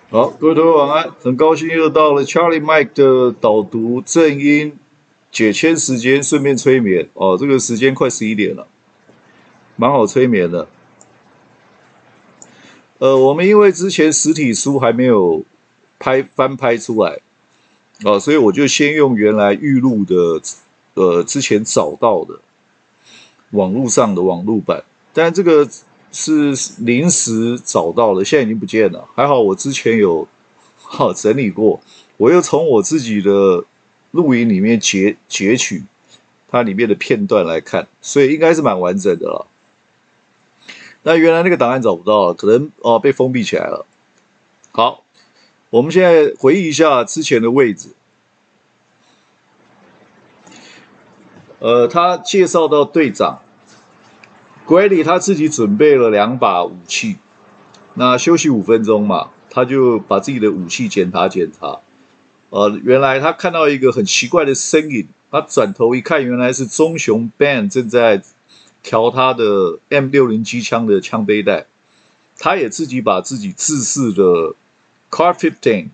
好，各位同学晚安，很高兴又到了 Charlie Mike 的导读正音解签时间，顺便催眠哦。这个时间快11点了，蛮好催眠的。我们因为之前实体书还没有翻拍出来啊，所以我就先用原来预录的，之前找到的网络上的网络版，但这个是临时找到的，现在已经不见了。还好我之前有整理过，我又从我自己的录影里面截取它里面的片段来看，所以应该是蛮完整的了。那原来那个档案找不到了，可能被封闭起来了。好，我们现在回忆一下之前的位置。他介绍到队长 Grady 他自己准备了2把武器，那休息5分钟嘛，他就把自己的武器检查。原来他看到一个很奇怪的身影，他转头一看，原来是棕熊 Ben 正在调他的 M60机枪的枪背带，他也自己把自己自制的 Car-15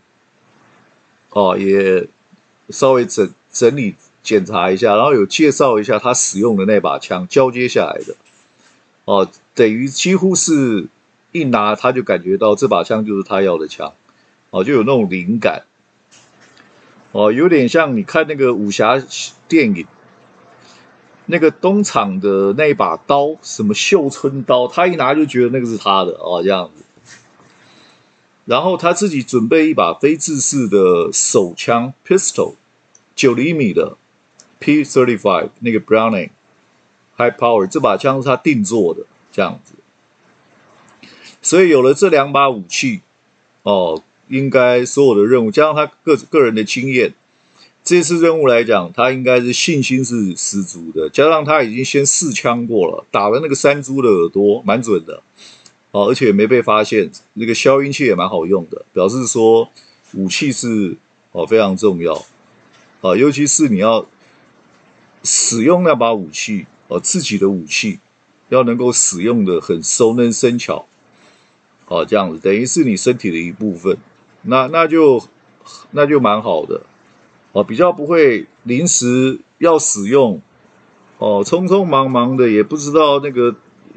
也稍微整理检查一下，然后有介绍一下他使用的那把枪交接下来的等于几乎是一拿他就感觉到这把枪就是他要的枪就有那种灵感有点像你看那个武侠电影，那个东厂的那一把刀，什么绣春刀，他一拿就觉得那个是他的这样子。然后他自己准备一把非制式的手枪 pistol， 9mm的 P35 那个 Browning High Power， 这把枪是他定做的这样子。所以有了这2把武器应该所有的任务加上他个人的经验，这次任务来讲，他应该是信心是十足的。加上他已经先试枪过了，打了那个山猪的耳朵，蛮准的而且没被发现。那个消音器也蛮好用的，表示说武器是非常重要尤其是你要使用那把武器自己的武器要能够使用的很熟能生巧这样子等于是你身体的一部分，那就蛮好的比较不会临时要使用匆匆忙忙的，也不知道那个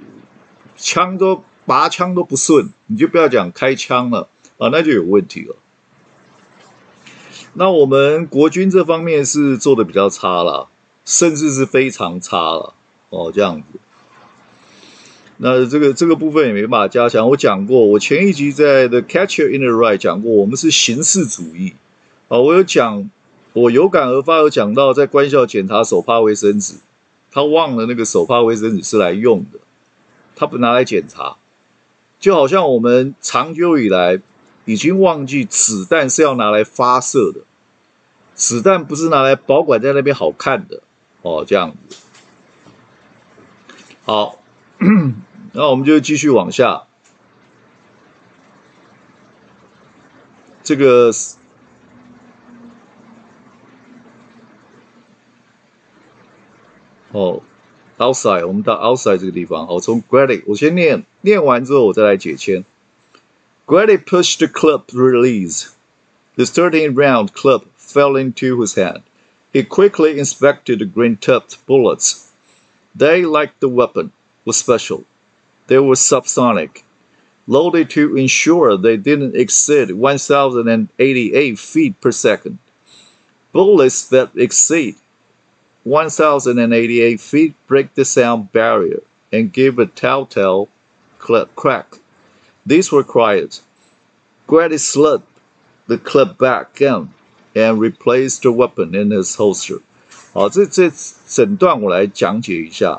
拔枪都不顺，你就不要讲开枪了那就有问题了。那我们国军这方面是做的比较差了，甚至是非常差了这样子。那这个部分也没办法加强。我讲过，我前一集在 The Catcher in the Rye 讲过，我们是形式主义我有讲，我有感而发有讲到，在官校检查手帕卫生纸，他忘了那个手帕卫生纸是来用的，他不拿来检查，就好像我们长久以来已经忘记子弹是要拿来发射的，子弹不是拿来保管在那边好看的这样子。好。那我们就继续往下。这个outside 我们到 outside 这个地方从 Grady 我先念完之后我再来解签。Grady pushed the club release. The 13-round club fell into his hand. He quickly inspected the green-tipped bullets. They, like the weapon, were special.They were subsonic, loaded to ensure they didn't exceed 1,088 feet per second. Bullets that exceed 1,088 feet break the sound barrier and give a telltale crack. These were quiet. Grady slid the clip back in and replaced the weapon in his holster. 这整段我来讲解一下。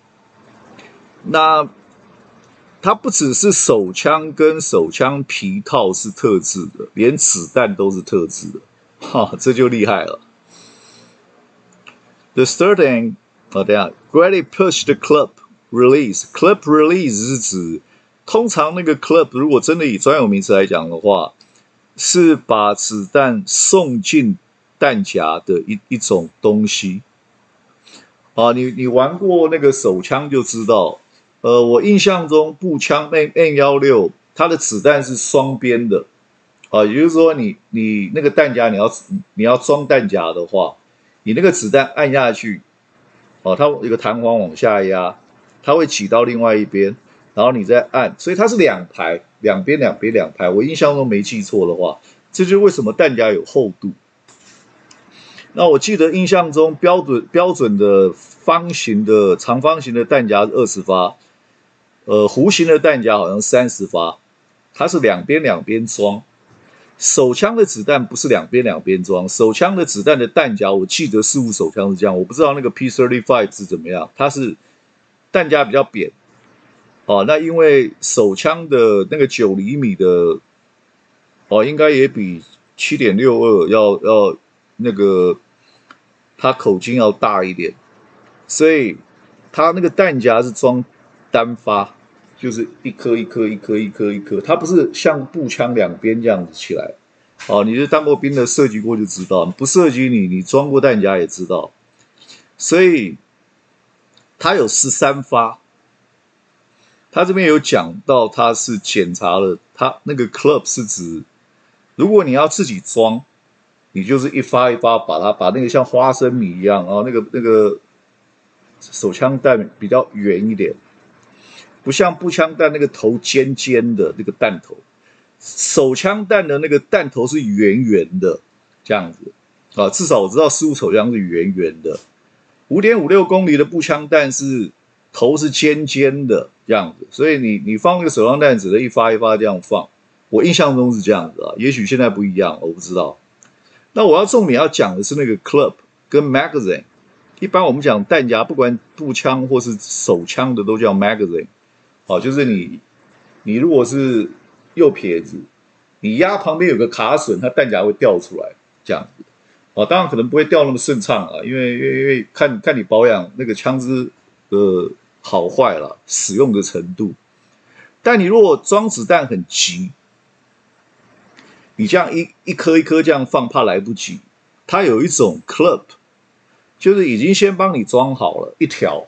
那它不只是手枪跟手枪皮套是特制的，连子弹都是特制的，这就厉害了。The starting， 等一下 ，Grady pushed the clip release。clip release 是指，通常那个 clip 如果真的以专有名词来讲的话，是把子弹送进弹夹的一种东西。你玩过那个手枪就知道。我印象中步枪 M16 它的子弹是双边的也就是说你那个弹夹你要装弹夹的话，你那个子弹按下去，它有一个弹簧往下压，它会挤到另外一边，然后你再按，所以它是两排，两边两排。我印象中没记错的话，这就是为什么弹夹有厚度。那我记得印象中标准的长方形的弹夹是20发，弧形的弹夹好像30发，它是两边装。手枪的子弹不是两边装，手枪的子弹的弹夹，我记得事物手枪是这样，我不知道那个 P35是怎么样，它是弹夹比较扁，那因为手枪的那个9厘米的，应该也比7.62要那个它口径要大一点，所以它那个弹夹是装单发。就是一颗，它不是像步枪两边这样子起来。你是当过兵的，射击过就知道，不射击你装过弹夹也知道。所以它有13发，他这边有讲到，他是检查了，他那个 club 是指，如果你要自己装，你就是一发一发把那个像花生米一样那个手枪弹比较圆一点。不像步枪弹那个头尖尖的那个弹头，手枪弹的那个弹头是圆圆的，这样子至少我知道15手枪是圆圆的，5.56公里的步枪弹是头是尖尖的这样子，所以你放那个手枪弹只能一发一发这样放，我印象中是这样子也许现在不一样，我不知道。那我要重点要讲的是那个 club 跟 magazine， 一般我们讲弹夹，不管步枪或是手枪的都叫 magazine。就是你如果是右撇子，你压旁边有个卡榫，它弹夹会掉出来，这样子。当然可能不会掉那么顺畅因为看你保养那个枪支的好坏了，使用的程度。但你如果装子弹很急，你这样一颗一颗这样放，怕来不及。它有一种 club， 就是已经先帮你装好了一条。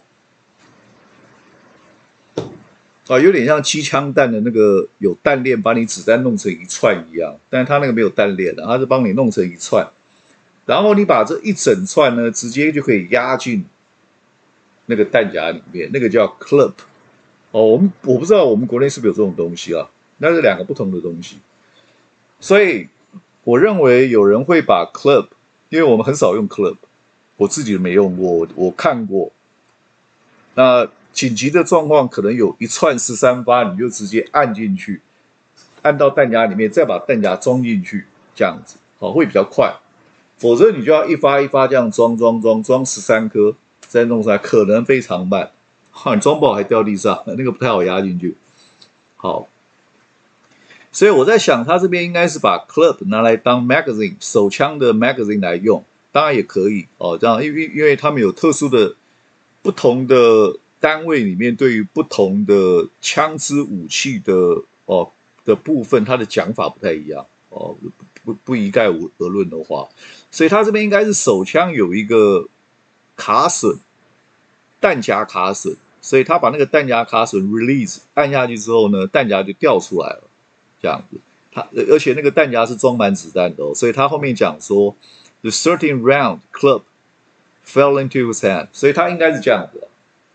有点像机枪弹的那个有弹链，把你子弹弄成一串一样，但是它那个没有弹链的，它是帮你弄成一串，然后你把这一整串呢，直接就可以压进那个弹夹里面，那个叫 clip。我不知道我们国内是不是有这种东西那是两个不同的东西。所以我认为有人会把 clip， 因为我们很少用 clip， 我自己没用过，我看过。那紧急的状况可能有一串13发，你就直接按进去，按到弹夹里面，再把弹夹装进去，这样子会比较快。否则你就要一发一发这样装13颗，再弄出来，可能非常慢。你装不好还掉地上，那个不太好压进去。好，所以我在想，他这边应该是把 clip 拿来当 magazine 手枪的 magazine 来用，当然也可以这样，因为他们有特殊的不同的单位里面对于不同的枪支武器的部分，它的讲法不太一样不一概而论的话，所以它这边应该是手枪有一个卡榫，弹夹卡榫，所以他把那个弹夹卡榫 release 按下去之后呢，弹夹就掉出来了，这样子。而且那个弹夹是装满子弹的所以他后面讲说 the 13 round clip fell into his hand， 所以他应该是这样子。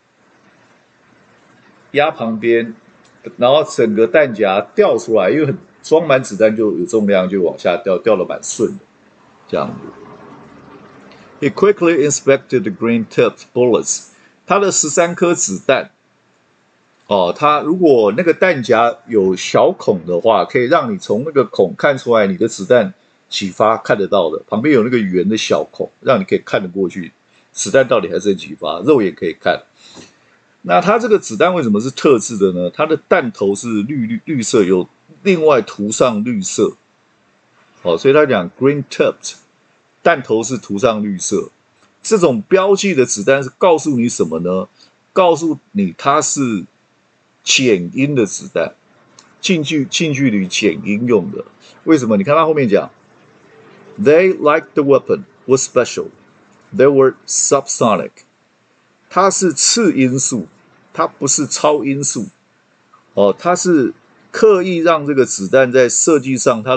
压旁边，然后整个弹夹掉出来，因为装满子弹就有重量，就往下掉，掉得蛮顺的，这样子。He quickly inspected the green-tipped bullets。他的13颗子弹，他如果那个弹夹有小孔的话，可以让你从那个孔看出来你的子弹几发看得到的，旁边有那个圆的小孔，让你可以看得过去，子弹到底还剩几发，肉眼可以看。那它这个子弹为什么是特制的呢？它的弹头是绿色，有另外涂上绿色，所以他讲 green tipped， 弹头是涂上绿色。这种标记的子弹是告诉你什么呢？告诉你它是减音的子弹，近距离减音用的。为什么？你看他后面讲 ，They like the weapon was special, they were subsonic。它是次音速，它不是超音速，它是刻意让这个子弹在设计上它的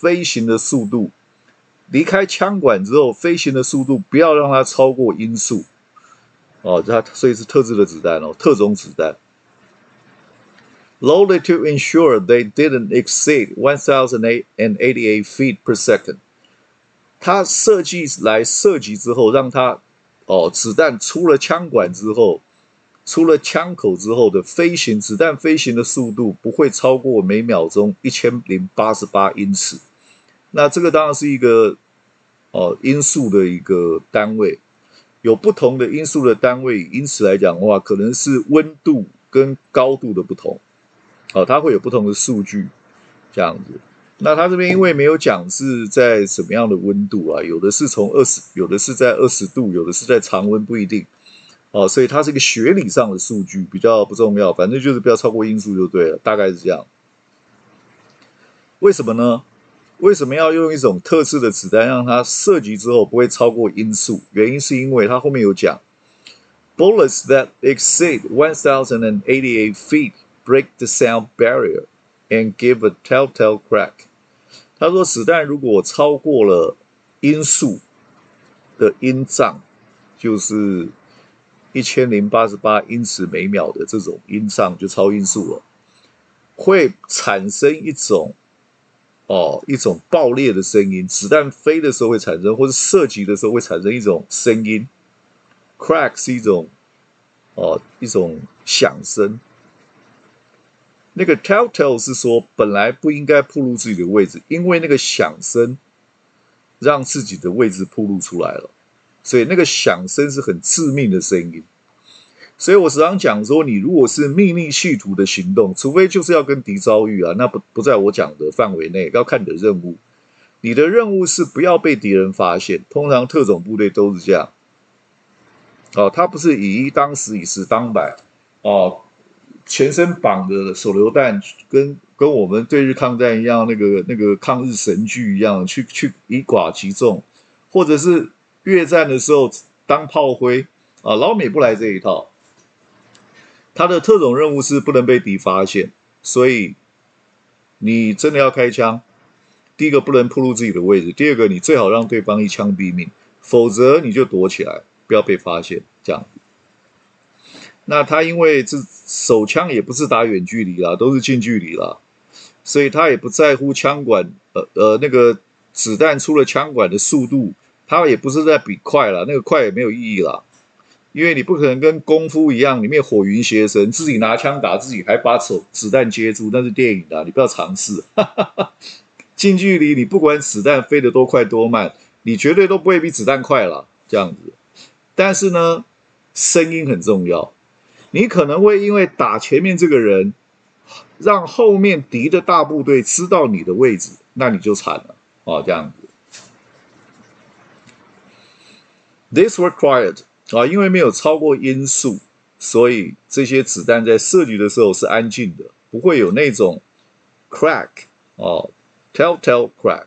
飞行的速度，离开枪管之后，飞行的速度不要让它超过音速。所以是特制的子弹特种子弹。Loaded to ensure they didn't exceed 1,088 feet per second。它设计来射击之后，让它子弹出了枪管之后，出了枪口之后的子弹飞行的速度不会超过每秒钟1088英尺。那这个当然是一个音速的一个单位。有不同的因素的单位，因此来讲的话，可能是温度跟高度的不同，它会有不同的数据这样子。那它这边因为没有讲是在什么样的温度啊，有的是有的是在20度，有的是在常温，不一定所以它是一个学理上的数据，比较不重要，反正就是不要超过音速就对了，大概是这样。为什么呢？为什么要用一种特制的子弹让它射击之后不会超过音速？原因是因为它后面有讲 ，bullets that exceed 1,088 feet break the sound barrier and give a telltale crack。他说，子弹如果超过了音速的音障，就是1088英尺每秒的这种音障，就超音速了，会产生一种爆裂的声音，子弹飞的时候会产生，或者射击的时候会产生一种声音。Crack 是一种响声。那个 telltale 是说本来不应该暴露自己的位置，因为那个响声让自己的位置暴露出来了，所以那个响声是很致命的声音。所以我时常讲说，你如果是秘密企图的行动，除非就是要跟敌遭遇啊，那不在我讲的范围内，要看你的任务。你的任务是不要被敌人发现，通常特种部队都是这样。他不是以一当十，以十当百，全身绑的手榴弹，跟我们对日抗战一样，那个抗日神剧一样，去以寡击众，或者是越战的时候当炮灰老美不来这一套。他的特种任务是不能被敌发现，所以你真的要开枪，第一个不能暴露自己的位置，第二个你最好让对方一枪毙命，否则你就躲起来，不要被发现。这样，那他因为这手枪也不是打远距离啦，都是近距离啦，所以他也不在乎枪管那个子弹出了枪管的速度，他也不是在比快啦，那个快也没有意义啦。因为你不可能跟功夫一样，里面火云邪神，自己拿枪打自己，还把子弹接住，那是电影的，你不要尝试。近距离你不管子弹飞得多快多慢，你绝对都不会比子弹快了，这样子。但是呢，声音很重要，你可能会因为打前面这个人，让后面敌的大部队知道你的位置，那你就惨了这样子。This required。因为没有超过音速，所以这些子弹在射击的时候是安静的，不会有那种 crack telltale crack.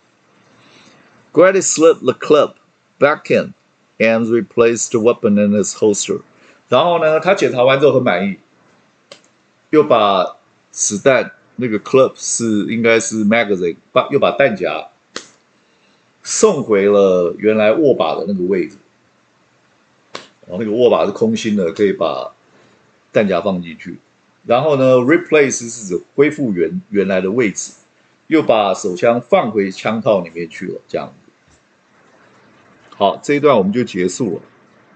Grady slid the clip back in and replaced the weapon in its holster. 然后呢，他检查完之后很满意，又把子弹那个 clip 应该是 magazine， 又把弹夹送回了原来握把的那个位置。那个握把是空心的，可以把弹夹放进去。然后呢 ，replace 是指恢复原来的位置，又把手枪放回枪套里面去了，这样子。好，这一段我们就结束了。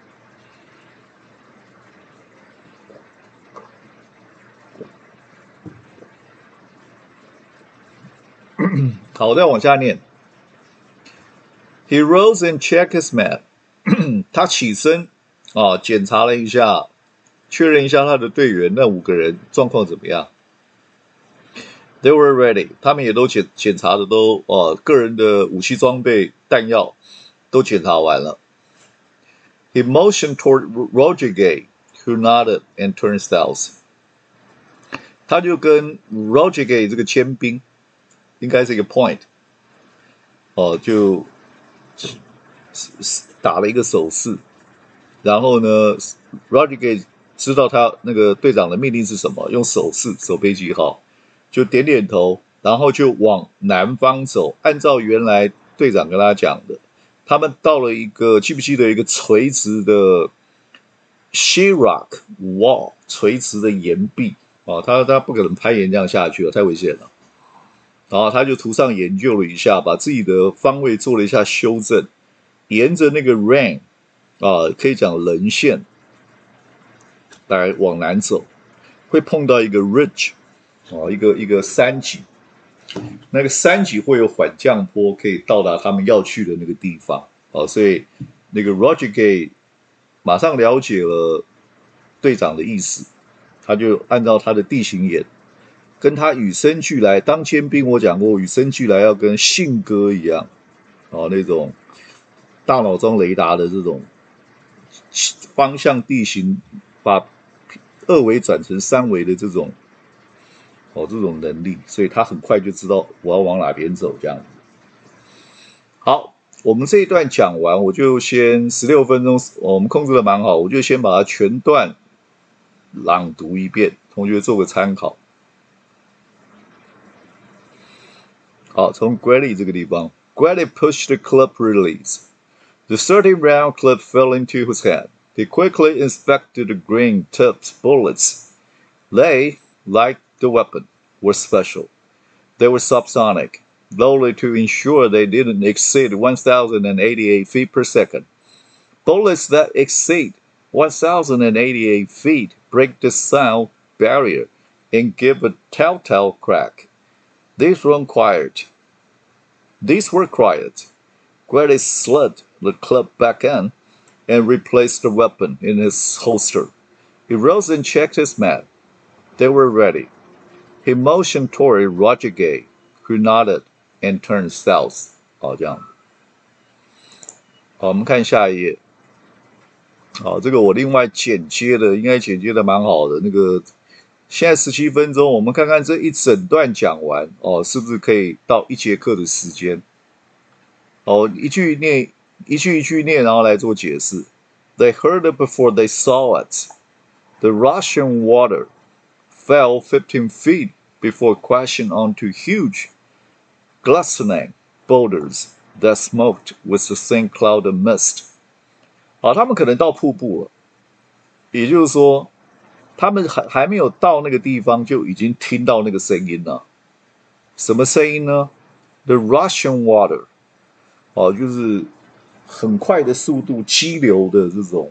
好，我再往下念。He rose and checked his map 。他起身。检查了一下，确认一下他的队员那5个人状况怎么样。They were ready， 他们也都检查的都个人的武器装备、弹药都检查完了。He motioned toward Roger Gay, who nodded and turned south。他就跟 Roger Gay 这个签兵，应该是一个 point，就打了一个手势。然后呢 ，Rodriguez 知道他那个队长的命令是什么，用手势手背记号，就点点头， 然后就往南方走。按照原来队长跟他讲的，他们到了一个，记不记得一个垂直的 sheetrock wall， 垂直的岩壁啊，他不可能攀岩这样下去了，太危险了。然后他就图上研究了一下，把自己的方位做了一下修正，沿着那个 rain 可以讲棱线来往南走，会碰到一个 ridge 一个山脊，那个山脊会有缓降坡，可以到达他们要去的那个地方所以那个 Roger Gay 马上了解了队长的意思，他就按照他的地形演。跟他与生俱来，当尖兵我讲过，与生俱来要跟信鸽一样，那种大脑中雷达的这种方向地形，把二维转成三维的这种能力，所以他很快就知道我要往哪边走这样子。好，我们这一段讲完，我就先16分钟，我们控制的蛮好，我就先把它全段朗读一遍，同学做个参考。好，从 Grady 这个地方 ，Grady pushed the club release. The 30-round clip fell into his hand. He quickly inspected the green-tipped bullets. They, like the weapon, were special. They were subsonic, loaded to ensure they didn't exceed 1,088 feet per second. Bullets that exceed 1,088 feet break the sound barrier and give a telltale crack. These were quiet. Grady slid the clip back in and replaced the weapon in his holster. He rose and checked his men. They were ready. He motioned toward Roger Gay, who nodded and turned south. 好，这样。好，我们看下一页。好，这个我另外剪接的，应该剪接的蛮好的。那个现在17分钟，我们看看这一整段讲完是不是可以到1节课的时间？一句一句念，然后来做解释。They heard it before they saw it. The Russian water fell 15 feet before crashing onto huge, glistening boulders that smoked with the thin cloud of mist. 好，他们可能到瀑布了，也就是说，他们还没有到那个地方，就已经听到那个声音了。什么声音呢 ？The Russian water， 就是很快的速度激流的这种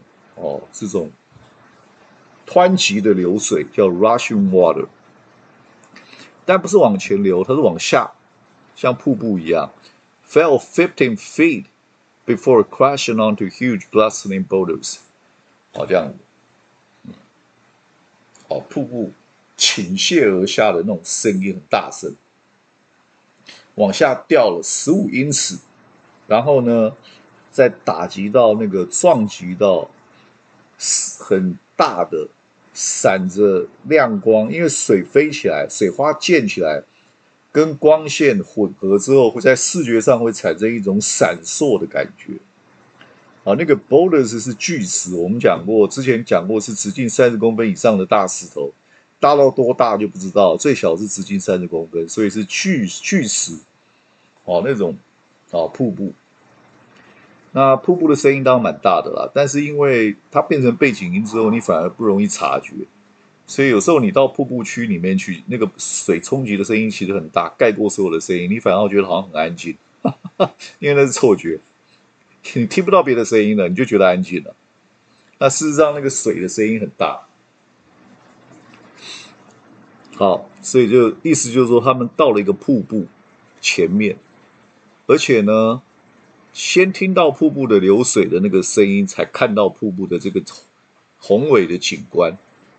湍急的流水，叫 Russian water。但不是往前流，它是往下，像瀑布一样。Fell 15 feet before crashing onto huge glistening boulders。这样子。瀑布倾泻而下的那种声音很大声，往下掉了15英尺，然后呢，再打击到撞击到很大的闪着亮光，因为水飞起来，水花溅起来，跟光线混合之后，会在视觉上会产生一种闪烁的感觉。那个 boulders 是巨石，我们之前讲过是直径30公分以上的大石头，大到多大就不知道，最小是直径30公分，所以是巨石，那种瀑布。那瀑布的声音当然蛮大的啦，但是因为它变成背景音之后，你反而不容易察觉，所以有时候你到瀑布区里面去，那个水冲击的声音其实很大，盖过所有的声音，你反而觉得好像很安静，因为那是错觉。你听不到别的声音了，你就觉得安静了。那事实上，那个水的声音很大。好，所以意思就是说，他们到了一个瀑布前面，而且呢，先听到瀑布的流水的那个声音，才看到瀑布的这个宏伟的景观。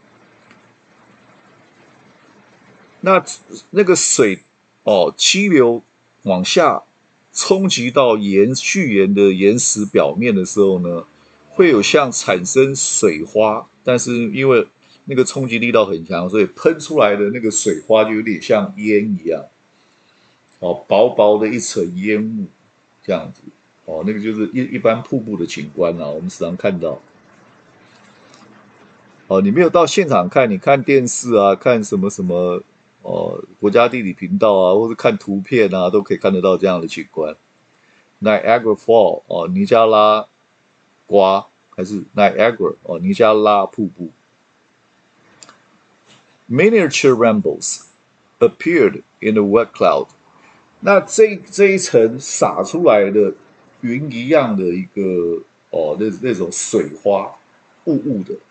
那个水激流往下冲击到续岩的岩石表面的时候呢，会有像产生水花，但是因为那个冲击力道很强，所以喷出来的那个水花就有点像烟一样，薄薄的一层烟雾这样子，那个就是一般瀑布的景观我们时常看到。你没有到现场看，你看电视啊，看什么国家地理频道啊，或者看图片啊，都可以看得到这样的景观。Niagara Fall 尼加拉瓜还是 Niagara 尼加拉瀑布。Miniature rainbows appeared in the wet cloud。那这一层洒出来的云一样的一个那种水花雾雾的，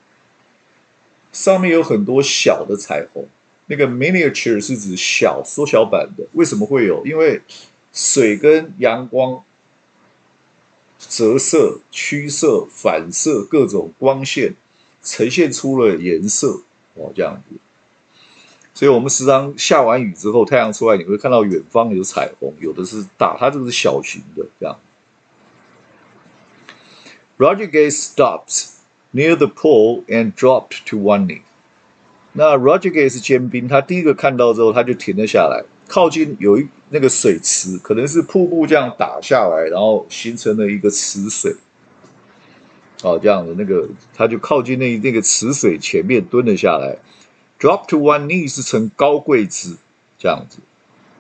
上面有很多小的彩虹。那个 miniature 是指小缩小版的，为什么会有？因为水跟阳光折射、曲射、反射各种光线，呈现出了颜色这样子。所以我们时常下完雨之后，太阳出来，你会看到远方有彩虹，有的是大，它这个是小型的这样。Roger Gates stopped near the pole and dropped to one knee。那 Roger Gates 尖兵，他第一个看到之后，他就停了下来，靠近有那个水池，可能是瀑布这样打下来，然后形成了一个池水。这样的那个，他就靠近那个池水前面蹲了下来。Drop to one knee 是呈高跪姿这样子，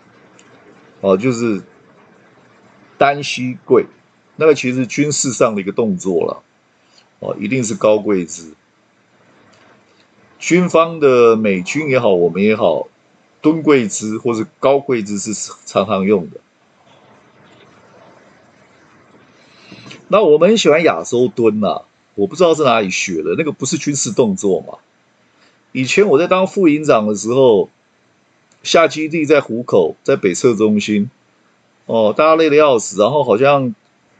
就是单膝跪，那个其实军事上的一个动作了，一定是高跪姿。军方的美军也好，我们也好，蹲跪姿或是高跪姿是常常用的。那我们很喜欢亚洲蹲啊，我不知道是哪里学的，那个不是军事动作嘛？以前我在当副营长的时候，下基地在湖口，在北侧中心，大家累得要死，然后好像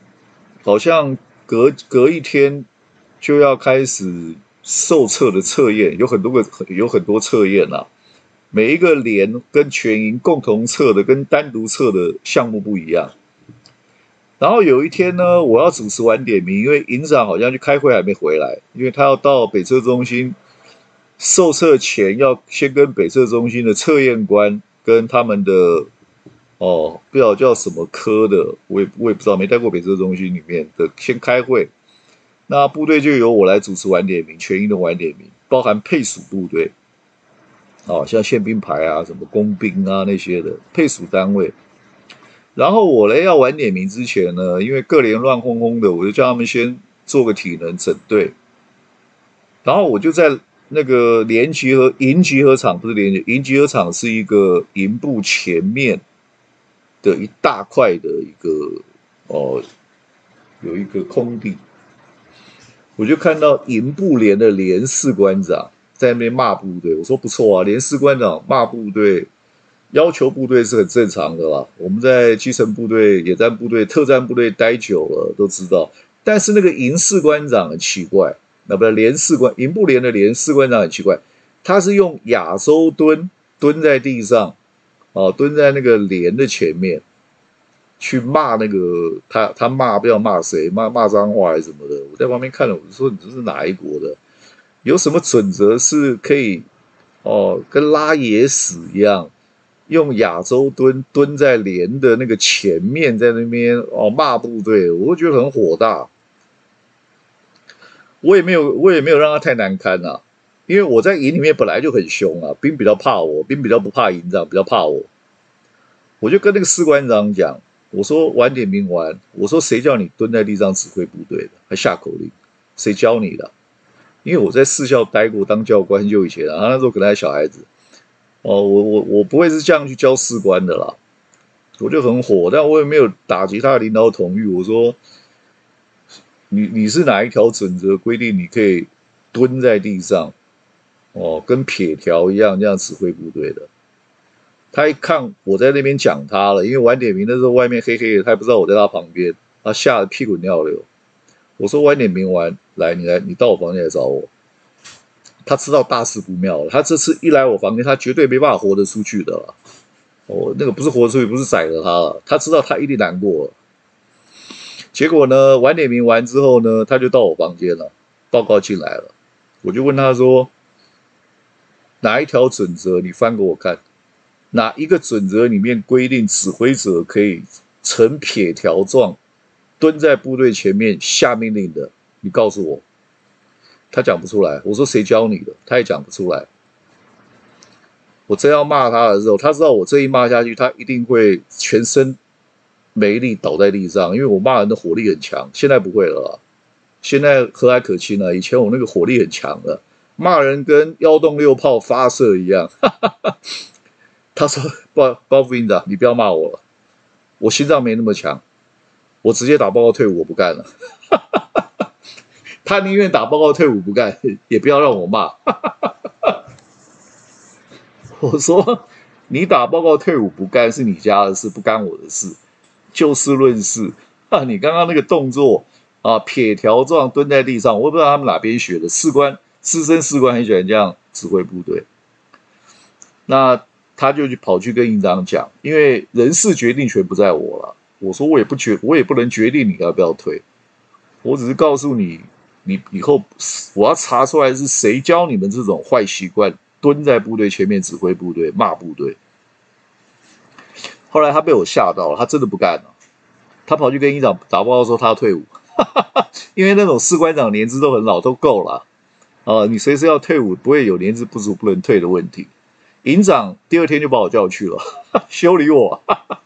隔一天就要开始受测的测验，有很多测验啊，每一个连跟全营共同测的跟单独测的项目不一样。然后有一天呢，我要主持晚点名，因为营长好像去开会还没回来，因为他要到北侧中心。受测前要先跟北测中心的测验官跟他们的不知道叫什么科的，我也不知道，没待过北测中心里面的，先开会。那部队就由我来主持晚点名，全营的晚点名，包含配属部队，像宪兵排啊、什么工兵啊那些的配属单位。然后我要晚点名之前呢，因为各连乱哄哄的，我就叫他们先做个体能整队，然后我就在。那个营集合场不是营集合场是一个营部前面的一大块的一个有一个空地，我就看到营部连的连士官长在那边骂部队，我说不错啊，连士官长骂部队，要求部队是很正常的啦。我们在基层部队、野战部队、特战部队待久了都知道，但是那个营士官长很奇怪。不是连士官，营部连的连士官长很奇怪，他是用亚洲蹲在地上，蹲在那个连的前面，去骂那个他骂不知道骂谁，骂脏话还是什么的。我在旁边看了，我就说你这是哪一国的？有什么准则是可以跟拉野屎一样，用亚洲蹲在连的那个前面，在那边骂部队，我就觉得很火大。我也没有让他太难堪啊，因为我在营里面本来就很凶啊，兵比较怕我，兵比较不怕营长，比较怕我。我就跟那个士官长讲，我说晚点名完，我说谁叫你蹲在地上指挥部队的，还下口令，谁教你的？因为我在士校待过，当教官很久以前啊，那时候可能还小孩子，我不会是这样去教士官的啦，我就很火，但我也没有打击他的领导统御，我说。你是哪一条准则规定你可以蹲在地上，跟撇条一样这样指挥部队的？他一看我在那边讲他了，因为晚点名的时候外面黑黑的，他也不知道我在他旁边，他吓得屁滚尿流。我说晚点名完，你到我房间来找我。他知道大事不妙了，他这次一来我房间，他绝对没办法活得出去的了。那个不是活得出去，不是宰了他了，他知道他一定难过了。结果呢，晚点名完之后呢，他就到我房间了，报告进来了。我就问他说：“哪一条准则？你翻给我看。哪一个准则里面规定指挥者可以呈撇条状蹲在部队前面下命令的？你告诉我。”他讲不出来。我说：“谁教你的？”他也讲不出来。 我真要骂他的时候，他知道我这一骂下去，他一定会全身没力倒在地上，因为我骂人的火力很强。现在不会了啦，现在和蔼可亲了。以前我那个火力很强的，骂人跟1洞6炮发射一样。他说：包副营长，你不要骂我了，我心脏没那么强，我直接打报告退伍，我不干了。他宁愿打报告退伍不干，也不要让我骂。我说：你打报告退伍不干是你家的事，不干我的事。就事论事啊！你刚刚那个动作啊，撇条状蹲在地上，我不知道他们哪边学的。资深士官很喜欢这样指挥部队。那他就跑去跟营长讲，因为人事决定权不在我了。我说我也不能决定你要不要退，我只是告诉你，你以后我要查出来是谁教你们这种坏习惯，蹲在部队前面指挥部队、骂部队。后来他被我吓到了，他真的不干了，他跑去跟营长打报告说他要退伍，因为那种士官长年资都很老，都够了你随时要退伍，不会有年资不足不能退的问题。营长第2天就把我叫去了，修理我。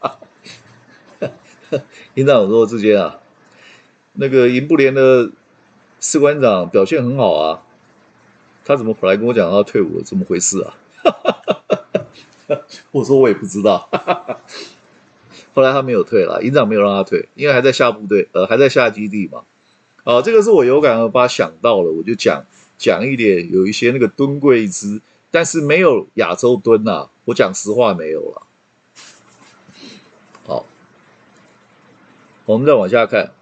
营长说：“志坚啊，那个营部连的士官长表现很好啊，他怎么跑来跟我讲他要退伍了？怎么回事啊？”我说我也不知道。后来他没有退了，营长没有让他退，因为还在下部队，还在下基地嘛。这个是我有感而发想到了，我就讲一点，有一些那个蹲跪姿，但是没有亚洲蹲啊，我讲实话没有了。好，我们再往下看。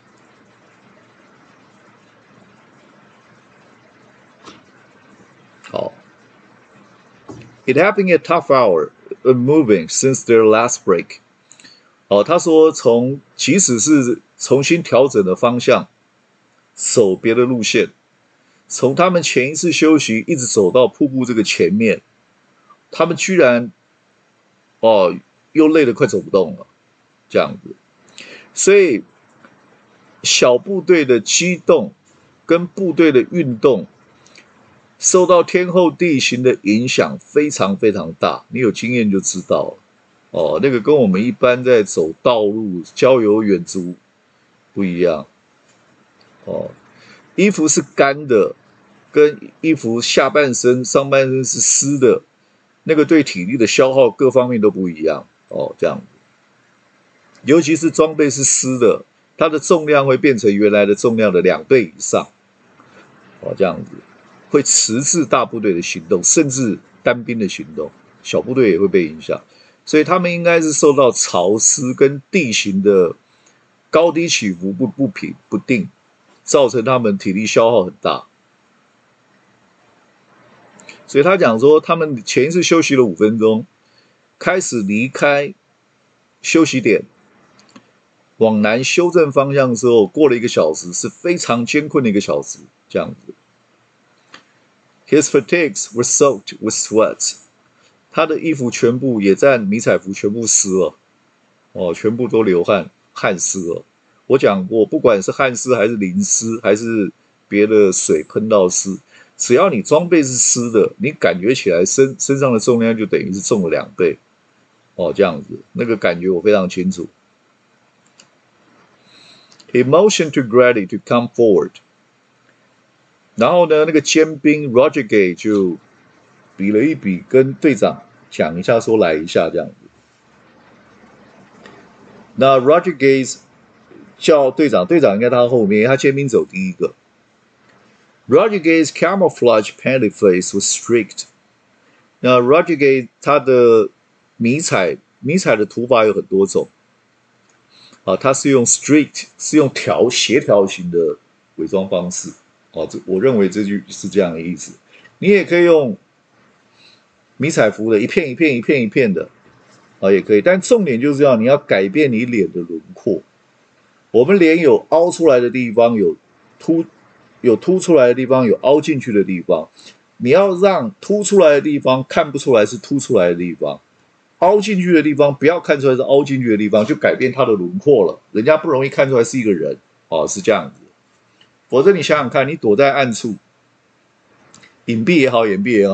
好。It having a tough hour of moving since their last break. 他说即使是重新调整的方向，走别的路线，从他们前一次休息一直走到瀑布这个前面，他们居然又累得快走不动了，这样子。所以小部队的机动跟部队的运动，受到天候地形的影响非常非常大，你有经验就知道了。那个跟我们一般在走道路、郊游远足不一样。衣服是干的，跟衣服下半身、上半身是湿的，那个对体力的消耗各方面都不一样。这样子，尤其是装备是湿的，它的重量会变成原来的重量的2倍以上。这样子。会迟滞大部队的行动，甚至单兵的行动，小部队也会被影响，所以他们应该是受到潮湿跟地形的高低起伏不平不定，造成他们体力消耗很大。所以他讲说，他们前一次休息了5分钟，开始离开休息点，往南修正方向的时候，过了1个小时，是非常艰困的1个小时，这样子。His fatigues were soaked with sweat. 他的衣服全部也在迷彩服全部湿了，全部都流汗湿了。我讲过，不管是汗湿还是淋湿，还是别的水喷到湿，只要你装备是湿的，你感觉起来身上的重量就等于是重了2倍。这样子，那个感觉我非常清楚。He motioned to Grady to come forward. 然后呢，那个尖兵 Roger Gay 就比了一比，跟队长讲一下，说来一下这样子。那 Roger Gay 叫队长，队长应该他后面，他尖兵走第一个。Roger Gay's camouflage panty face was streaked. 那 Roger Gay 他的迷彩的涂法有很多种，他是用 streaked， 是用协调型的伪装方式。我认为这句是这样的意思。你也可以用迷彩服的一片一片一片一片的，也可以。但重点就是你要改变你脸的轮廓。我们脸有凹出来的地方，有凸出来的地方，有凹进去的地方。你要让凸出来的地方看不出来是凸出来的地方，凹进去的地方不要看出来是凹进去的地方，就改变它的轮廓了，人家不容易看出来是一个人。是这样子。否则你想想看，你躲在暗处，隐蔽也好，掩蔽也好，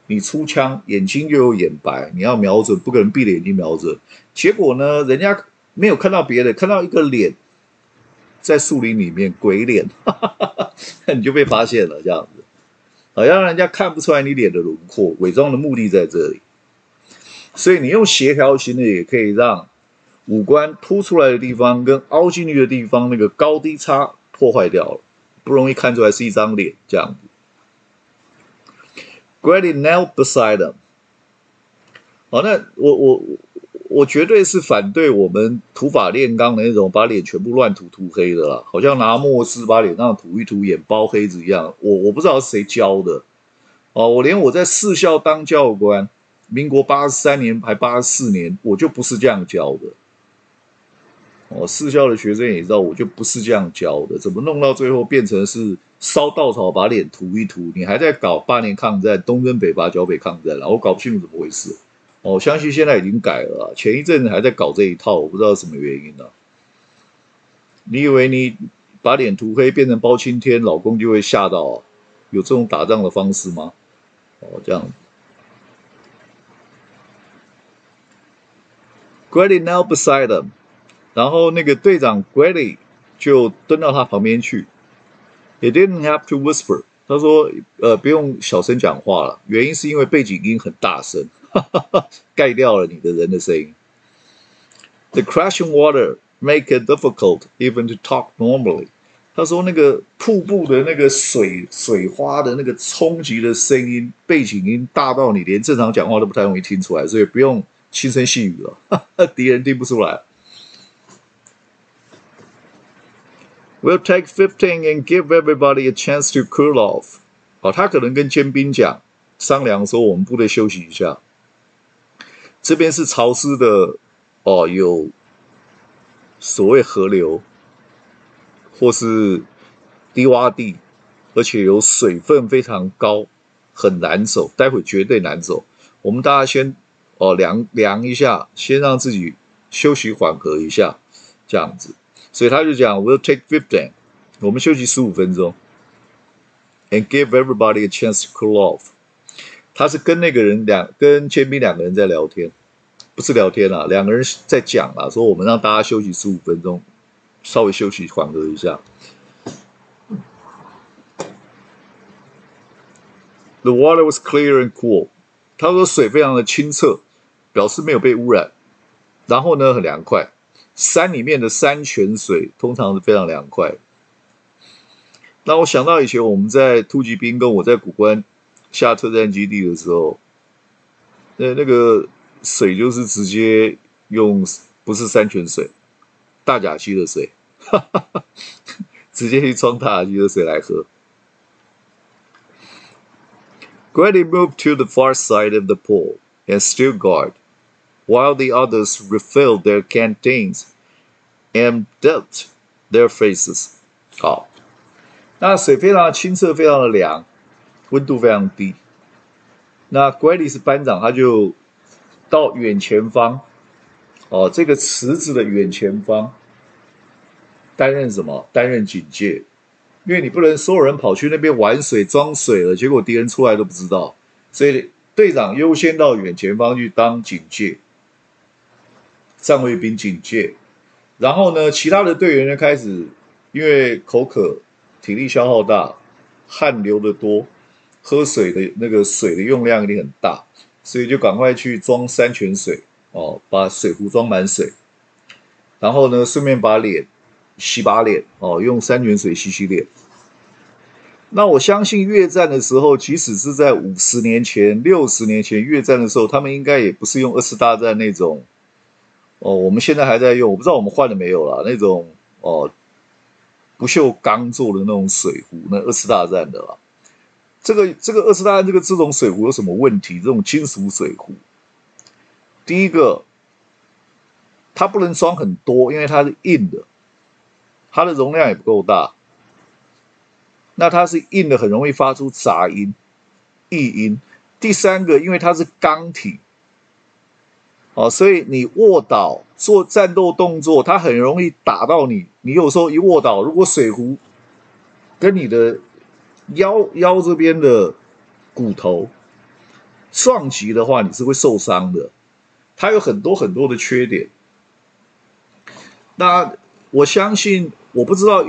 你出枪，眼睛又有眼白，你要瞄准，不可能闭着眼睛瞄准。结果呢，人家没有看到别的，看到一个脸在树林里面，鬼脸，你就被发现了，这样子，好像人家看不出来你脸的轮廓，伪装的目的在这里。所以你用协调型的也可以让五官凸出来的地方跟凹进去的地方那个高低差破坏掉了，不容易看出来是一张脸这样子。Grady knelt beside him。好，那我绝对是反对我们土法炼钢的那种把脸全部乱涂黑的啦，好像拿墨汁把脸上涂一涂，眼包黑子一样。我不知道是谁教的哦，我连我在士校当教官，民国83年还84年，我就不是这样教的。哦，士校的学生也知道，我就不是这样教的，怎么弄到最后变成是烧稻草把脸涂一涂？你还在搞8年抗战，东征北伐、剿北抗战了，我搞不清楚怎么回事。哦，相信现在已经改了啦，前一阵子还在搞这一套，我不知道什么原因呢、你以为你把脸涂黑变成包青天，老公就会吓到啊？有这种打仗的方式吗？哦，这样。Grady now beside him。然后那个队长 Grady 就蹲到他旁边去。He didn't have to whisper。他说，不用小声讲话了，原因是因为背景音很大声，盖掉了你的人的声音。The crashing water make it difficult even to talk normally。他说那个瀑布的那个水花的那个冲击的声音，背景音大到你连正常讲话都不太容易听出来，所以不用轻声细语了，敌人听不出来。We'll take 15 and give everybody a chance to cool off。哦，他可能跟尖兵讲，商量说我们部队休息一下。这边是潮湿的，哦，有所谓河流，或是低洼地，而且有水分非常高，很难走，待会绝对难走。我们大家先量一下，先让自己休息缓和一下，这样子。所以他就讲 ，We'll take 15， 我们休息15分钟 ，and give everybody a chance to cool off。他是跟那个人跟尖兵2个人在聊天，不是聊天啦，2个人在讲啦，说我们让大家休息15分钟，稍微休息缓和一下。The water was clear and cool。他说水非常的清澈，表示没有被污染。然后呢，很凉快。山里面的山泉水通常是非常凉快。那我想到以前我们在突击兵跟我在古关下特战基地的时候，那个水就是直接用不是山泉水，大甲溪的水，直接去装大甲溪的水来喝。Grady moved to the far side of the pool and stood guard, while the others refilled their canteens and dipped their faces。好，那水非常的清澈，非常的凉，温度非常低。那 Grady 是班长，他就到远前方，哦，这个池子的远前方担任什么？担任警戒。因为你不能所有人跑去那边玩水装水了，结果敌人出来都不知道，所以队长优先到远前方去当警戒，站卫兵警戒。然后呢，其他的队员就开始因为口渴、体力消耗大、汗流的多，喝水的那个水的用量一定很大，所以就赶快去装山泉水哦，把水壶装满水，然后呢，顺便把脸洗把脸哦，用山泉水洗脸。那我相信越战的时候，即使是在50年前、60年前越战的时候，他们应该也不是用2次大战那种哦，我们现在还在用，我不知道我们换了没有啦，那种不锈钢做的那种水壶，那2次大战的啦。这个2次大战这种水壶有什么问题？这种金属水壶，第一个，它不能装很多，因为它是硬的。它的容量也不够大，那它是硬的，很容易发出杂音、异音。第三个，因为它是钢体，哦，所以你卧倒做战斗动作，它很容易打到你。你有时候一卧倒，如果水壶跟你的腰这边的骨头撞击的话，你是会受伤的。它有很多很多的缺点。那我相信，我不知道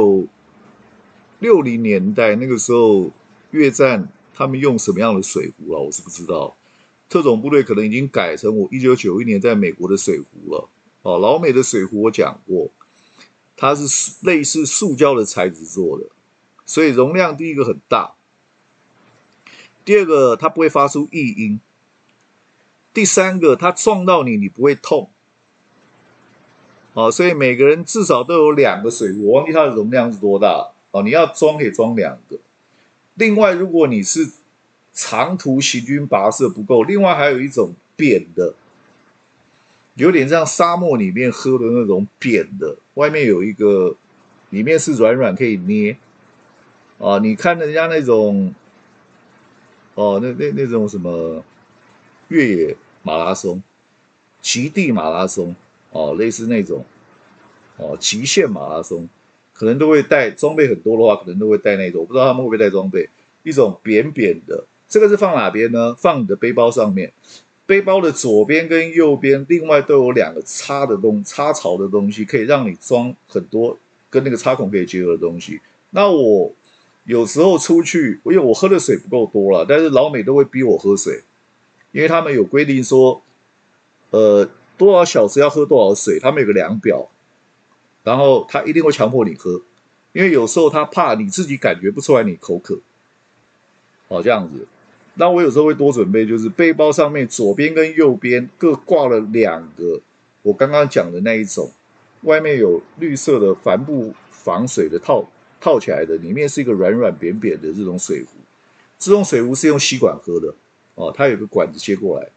1960年代那个时候越战他们用什么样的水壶啊，我是不知道。特种部队可能已经改成我1991年在美国的水壶了。哦，老美的水壶我讲过，它是类似塑胶的材质做的，所以容量第一个很大，第二个它不会发出异音，第三个它撞到你，你不会痛。哦，所以每个人至少都有2个水壶，我忘记它的容量是多大。哦，你要装可以装2个。另外，如果你是长途行军跋涉不够，另外还有一种扁的，有点像沙漠里面喝的那种扁的，外面有一个，里面是软软可以捏。啊，你看人家那种，哦，那种什么越野马拉松、极地马拉松，哦，类似那种，哦，极限马拉松，可能都会带装备很多的话，可能都会带那种，我不知道他们会不会带装备，一种扁扁的，这个是放哪边呢？放你的背包上面。背包的左边跟右边，另外都有2个插槽的东西，可以让你装很多跟那个插孔可以结合的东西。那我有时候出去，因为我喝的水不够多了，但是老美都会逼我喝水，因为他们有规定说，多少小时要喝多少水，他们有个量表，然后他一定会强迫你喝，因为有时候他怕你自己感觉不出来你口渴，哦，这样子。那我有时候会多准备，就是背包上面左边跟右边各挂了2个，我刚刚讲的那一种，外面有绿色的帆布防水的套起来的，里面是一个软软扁扁的这种水壶。这种水壶是用吸管喝的，哦，它有个管子接过来，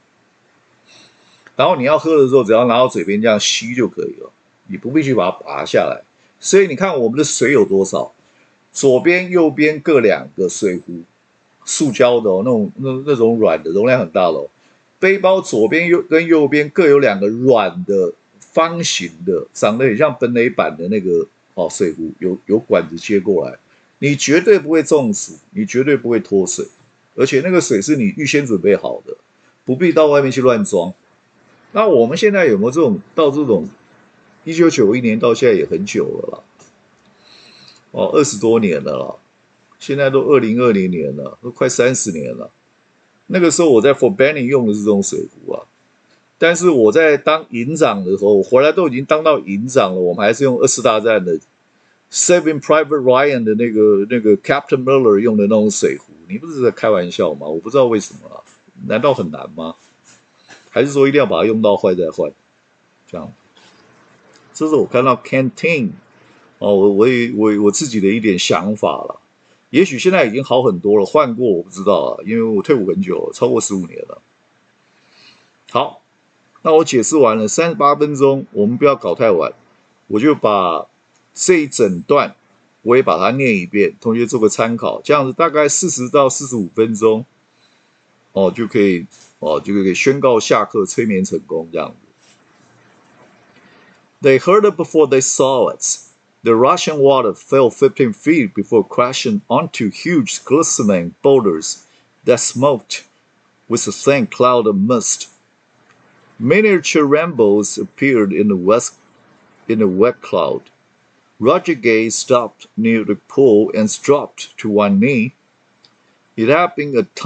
然后你要喝的时候，只要拿到嘴边这样吸就可以了，你不必去把它拔下来。所以你看我们的水有多少，左边右边各2个水壶。塑胶的哦，那种软的，容量很大的哦。背包左边跟右边各有2个软的方形的，长得很像本垒板的那个哦水壶，有管子接过来，你绝对不会中暑，你绝对不会脱水，而且那个水是你预先准备好的，不必到外面去乱装。那我们现在有没有这种1991年到现在也很久了啦，哦，20多年了啦。现在都2020年了，都快30年了。那个时候我在 Fort Benning 用的是这种水壶啊，但是我在当营长的时候，我回来都已经当到营长了，我们还是用2次大战的 Saving Private Ryan 的那个 Captain Miller 用的那种水壶。你不是在开玩笑吗？我不知道为什么啊，难道很难吗？还是说一定要把它用到坏再换？这样，这是我看到 Canteen 哦，我自己的一点想法了。也许现在已经好很多了，换过我不知道啊，因为我退伍很久了，超过15年了。好，那我解释完了38分钟，我们不要搞太晚，我就把这一整段我也把它念一遍，同学做个参考，这样子大概40到45分钟，哦就可以宣告下课，催眠成功这样子。They heard it before they saw it. The rushing water fell 15 feet before crashing onto huge glistening boulders that smoked with a thin cloud of mist. Miniature rainbows appeared in the wet cloud. Roger Gay stopped near the pool and dropped to one knee. It had been a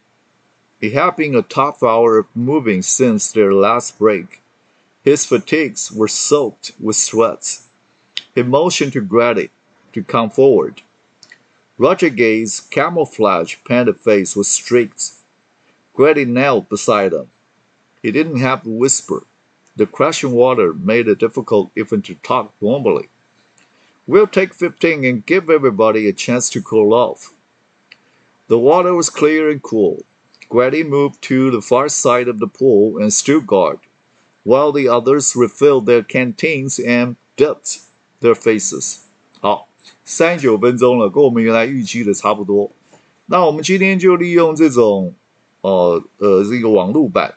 tough hour of moving since their last break. His fatigues were soaked with sweat. He motioned to Grady to come forward. Roger Gay's camouflage-painted face was streaked. Grady knelt beside him. He didn't have to whisper. The crashing water made it difficult even to talk normally. We'll take 15 and give everybody a chance to cool off. The water was clear and cool. Grady moved to the far side of the pool and stood guard, while the others refilled their canteens and dipped their faces. 好，39分钟了，跟我们原来预期的差不多。那我们今天就利用这种这个网络版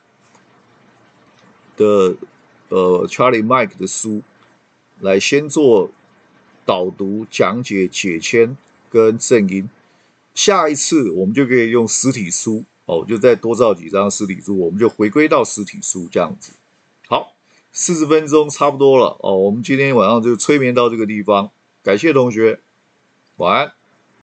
的Charlie Mike 的书，来先做导读、讲解、解签跟正音。下一次我们就可以用实体书哦，就再多造几张实体书，我们就回归到实体书这样子。好，40分钟差不多了哦，我们今天晚上就催眠到这个地方，感谢同学，晚安。